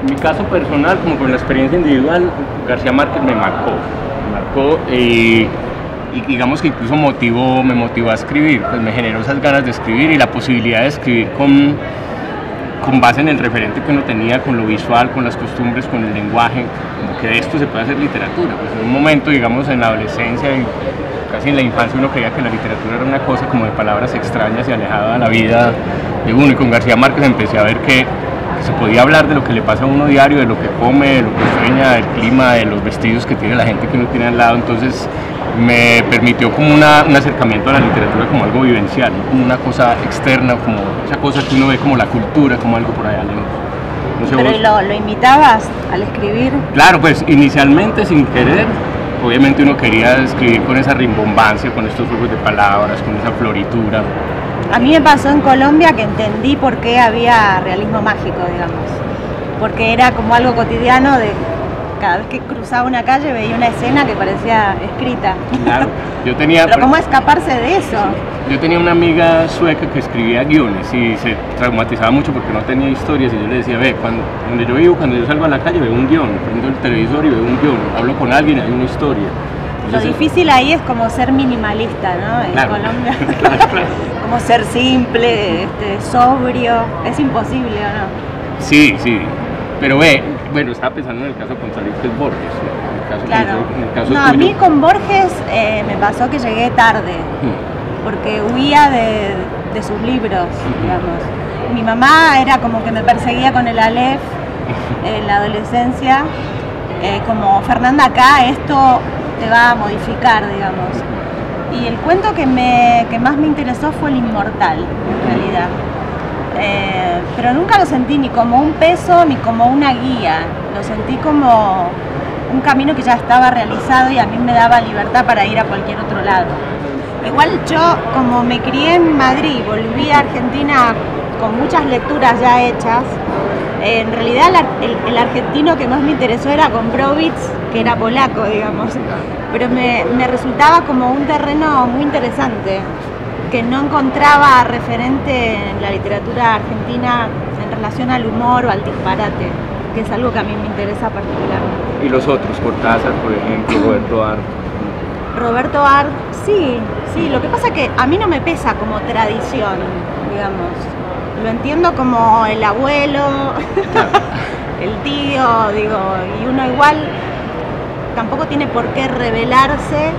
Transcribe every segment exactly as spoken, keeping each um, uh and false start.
mi caso personal, como con la experiencia individual, García Márquez me marcó, me marcó eh, y digamos que incluso motivó, me motivó a escribir, pues me generó esas ganas de escribir y la posibilidad de escribir con, con base en el referente que uno tenía, con lo visual, con las costumbres, con el lenguaje, como que de esto se puede hacer literatura. Pues en un momento, digamos, en la adolescencia y casi en la infancia uno creía que la literatura era una cosa como de palabras extrañas y alejada de la vida de uno, y con García Márquez empecé a ver que se podía hablar de lo que le pasa a uno diario, de lo que come, de lo que sueña, del clima, de los vestidos que tiene la gente que uno tiene al lado. Entonces me permitió como una, un acercamiento a la literatura como algo vivencial, ¿no? Como una cosa externa, como esa cosa que uno ve como la cultura, como algo por allá lejos. No sé, ¿Pero vos... lo, lo imitabas al escribir? Claro, pues inicialmente sin querer, obviamente uno quería escribir con esa rimbombancia, con estos juegos de palabras, con esa floritura. A mí me pasó en Colombia que entendí por qué había realismo mágico, digamos, porque era como algo cotidiano de cada vez que cruzaba una calle veía una escena que parecía escrita. Claro, yo tenía... Pero ¿cómo escaparse de eso? Yo tenía una amiga sueca que escribía guiones y se traumatizaba mucho porque no tenía historias, y yo le decía, ve, cuando, donde yo vivo, cuando yo salgo a la calle veo un guión, prendo el televisor y veo un guión, hablo con alguien y hay una historia. Lo difícil ahí es como ser minimalista, ¿no? En claro, Colombia. claro, claro. Como ser simple, este, sobrio. Es imposible, ¿o no? Sí, sí. Pero ve, bueno, estaba pensando en el caso con Felipe Borges. En el caso, Claro. En el caso no, a tuyo. mí con Borges eh, me pasó que llegué tarde, Hmm. porque huía de, de sus libros, digamos. Mi mamá era como que me perseguía con el Aleph en la adolescencia, eh, como Fernanda, acá esto te va a modificar, digamos. Y el cuento que, me, que más me interesó fue El Inmortal, en realidad. Eh, pero nunca lo sentí ni como un peso ni como una guía, lo sentí como un camino que ya estaba realizado y a mí me daba libertad para ir a cualquier otro lado. Igual yo, como me crié en Madrid, volví a Argentina con muchas lecturas ya hechas. En realidad el, el, el argentino que más me interesó era Gombrowicz, que era polaco, digamos, pero me, me resultaba como un terreno muy interesante, que no encontraba referente en la literatura argentina en relación al humor o al disparate, que es algo que a mí me interesa particularmente. Y los otros, Cortázar, por ejemplo, Roberto Art. Roberto Art, sí, sí, lo que pasa es que a mí no me pesa como tradición, digamos. Lo entiendo como el abuelo, el tío, digo, y uno igual tampoco tiene por qué rebelarse,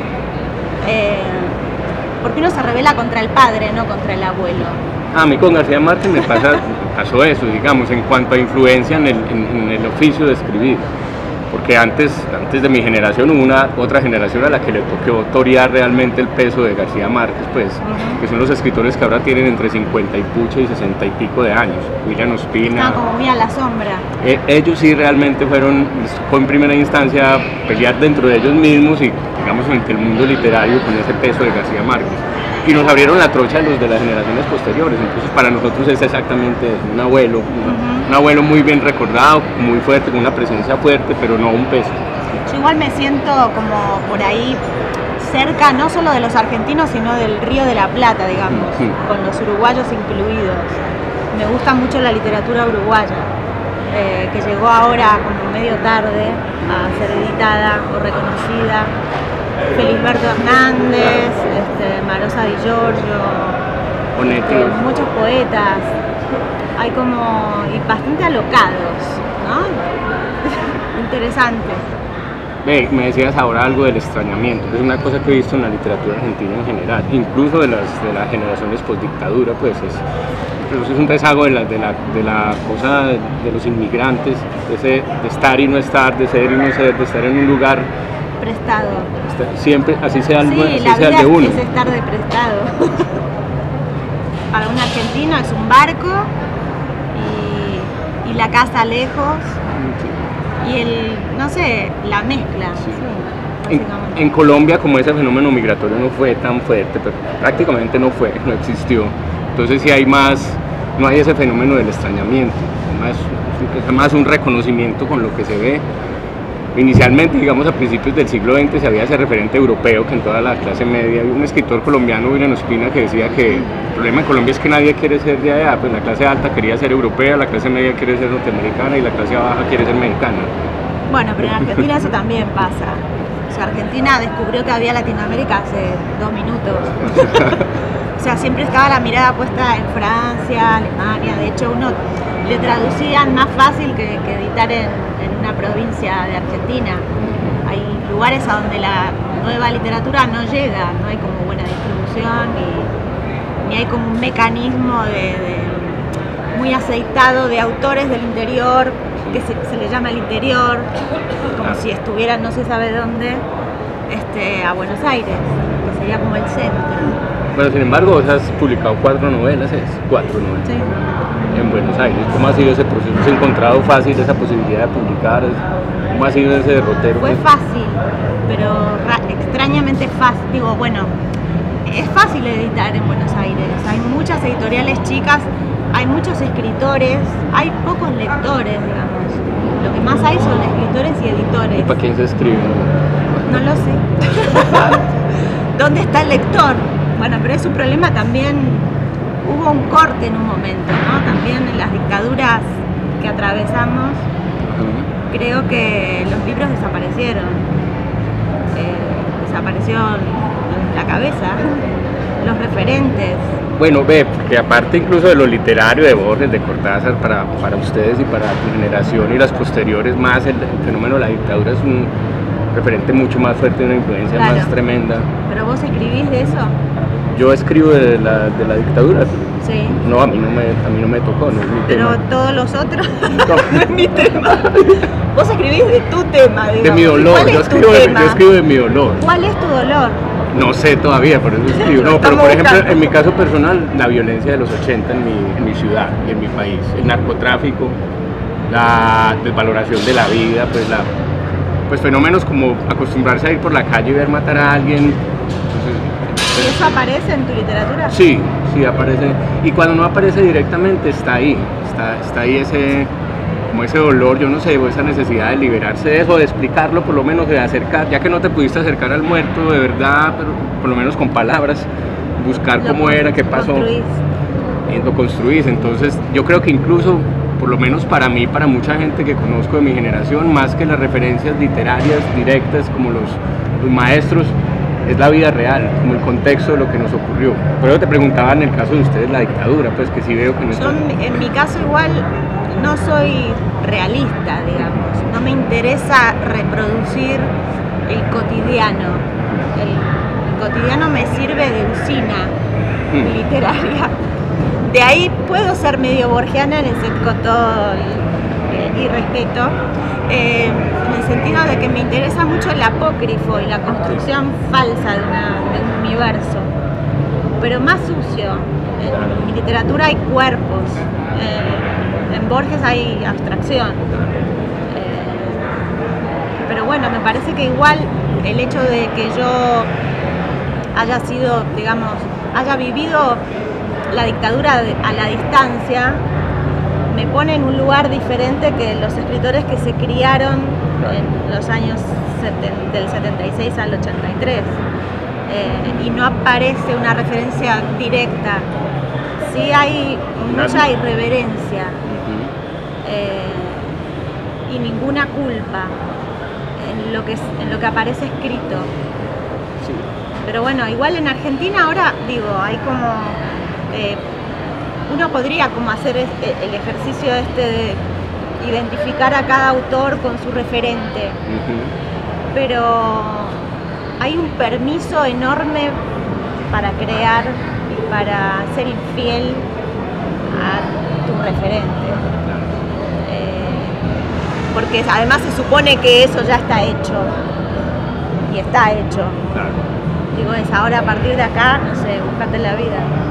eh, porque uno se rebela contra el padre, no contra el abuelo. A mí con García Márquez me pasa, pasó eso, digamos, en cuanto a influencia en el, en, en el oficio de escribir. Porque antes, antes de mi generación hubo una otra generación a la que le tocó torear realmente el peso de García Márquez, pues, uh-huh. que son los escritores que ahora tienen entre cincuenta y pucho y sesenta y pico de años. William Ospina. Ah, como muy a la sombra. Eh, ellos sí realmente fueron, fue en primera instancia pelear dentro de ellos mismos y, digamos, entre el mundo literario con ese peso de García Márquez. Y nos abrieron la trocha a los de las generaciones posteriores. Entonces para nosotros es exactamente eso, un abuelo, uh-huh. un abuelo muy bien recordado, muy fuerte, con una presencia fuerte, pero no un peso. Yo igual me siento como por ahí cerca, no solo de los argentinos, sino del Río de la Plata, digamos, uh-huh. con los uruguayos incluidos. Me gusta mucho la literatura uruguaya, eh, que llegó ahora como medio tarde a ser editada o reconocida. Felisberto Hernández, este, Marosa Di Giorgio, este, muchos poetas, hay como, y bastante alocados, ¿no? Interesante. Ve, me decías ahora algo del extrañamiento, es una cosa que he visto en la literatura argentina en general, incluso de las, de las generaciones postdictadura, pues es, es un rezago de la, de, la, de la cosa de, de los inmigrantes, de, ese, de estar y no estar, de ser y no ser, de estar en un lugar prestado. Siempre, así sea el, sí, así la sea vida el de uno. Es estar de prestado. Para un argentino es un barco y, y la casa lejos sí. y el, no sé, la mezcla. Sí. Sí, en, en Colombia, como ese fenómeno migratorio no fue tan fuerte, pero prácticamente no fue, no existió. Entonces sí hay más, no hay ese fenómeno del extrañamiento, más, es más un reconocimiento con lo que se ve. Inicialmente, digamos, a principios del siglo veinte se había ese referente europeo que en toda la clase media, había un escritor colombiano, William Ospina, que decía que el problema en Colombia es que nadie quiere ser de allá, pues la clase alta quería ser europea, la clase media quiere ser norteamericana y la clase baja quiere ser mexicana. Bueno, pero en Argentina eso también pasa. O sea, Argentina descubrió que había Latinoamérica hace dos minutos. O sea, siempre estaba la mirada puesta en Francia, Alemania. De hecho, uno le traducían más fácil que, que editar en, en una provincia de Argentina. Hay lugares a donde la nueva literatura no llega, no hay como buena distribución ni, ni hay como un mecanismo de, de, muy aceitado de autores del interior, que se, se le llama el interior, como si estuvieran no se sabe dónde, este, a Buenos Aires, que sería como el centro. Bueno, sin embargo, vos has publicado cuatro novelas, ¿es? Cuatro novelas. Sí. En Buenos Aires. ¿Cómo ha sido ese proceso? ¿Has encontrado fácil esa posibilidad de publicar? ¿Cómo ha sido ese derrotero? Fue fácil, pero extrañamente fácil. Digo, bueno, es fácil editar en Buenos Aires. Hay muchas editoriales chicas, hay muchos escritores, hay pocos lectores, digamos. Lo que más hay son escritores y editores. ¿Y para quién se escribe? No lo sé. ¿Dónde está el lector? Bueno, pero es un problema también. Hubo un corte en un momento, ¿no? También en las dictaduras que atravesamos, uh-huh. Creo que los libros desaparecieron. Eh, desapareció la cabeza, los referentes. Bueno, ve, porque aparte incluso de lo literario de Borges, de Cortázar, para, para ustedes y para tu generación y las posteriores más, el, el fenómeno de la dictadura es un referente mucho más fuerte, una influencia claro. más tremenda. ¿Pero vos escribís de eso? Yo escribo de la, de la dictadura. Sí. No, a mí no me, a mí no me tocó, no es mi Pero tema. Todos los otros no es mi tema. Vos escribís de tu tema, digamos. De mi dolor, yo escribo de, yo escribo de mi dolor. ¿Cuál es tu dolor? No sé todavía, por eso escribo. No, pero por ejemplo, en mi caso personal, la violencia de los ochenta en mi, en mi ciudad y en mi país, el narcotráfico, la desvaloración de la vida, pues la pues fenómenos como acostumbrarse a ir por la calle y ver matar a alguien. Entonces, ¿y eso aparece en tu literatura? Sí, sí aparece. Y cuando no aparece directamente está ahí, está, está ahí ese, como ese dolor, yo no sé, o esa necesidad de liberarse de eso, de explicarlo, por lo menos de acercar, ya que no te pudiste acercar al muerto de verdad, pero por lo menos con palabras, buscar lo cómo era, qué pasó. Construís. Y lo construís. Entonces yo creo que incluso, por lo menos para mí, para mucha gente que conozco de mi generación, más que las referencias literarias directas como los, los maestros, es la vida real, como el contexto de lo que nos ocurrió. Por eso te preguntaba en el caso de ustedes la dictadura, pues que sí veo que no está... Yo, en mi caso igual no soy realista, digamos, no me interesa reproducir el cotidiano. El, el cotidiano me sirve de usina hmm. literaria. De ahí puedo ser medio borgiana en el, con todo el, y respeto, eh, en el sentido de que me interesa mucho el apócrifo y la construcción falsa de, una, de un universo, pero más sucio. En mi literatura hay cuerpos, eh, en Borges hay abstracción, eh, pero bueno, me parece que igual el hecho de que yo haya sido, digamos, haya vivido la dictadura a la distancia, me pone en un lugar diferente que los escritores que se criaron en los años del setenta y seis al ochenta y tres, eh, y no aparece una referencia directa. Sí hay mucha irreverencia eh, y ninguna culpa en lo que, en lo que aparece escrito. Pero bueno, igual en Argentina ahora, digo, hay como... Eh, uno podría como hacer este, el ejercicio este de identificar a cada autor con su referente, uh-huh. pero hay un permiso enorme para crear y para ser infiel a tu referente, eh, porque además se supone que eso ya está hecho y está hecho. Claro. Digo, es ahora a partir de acá, no sé, búscate la vida.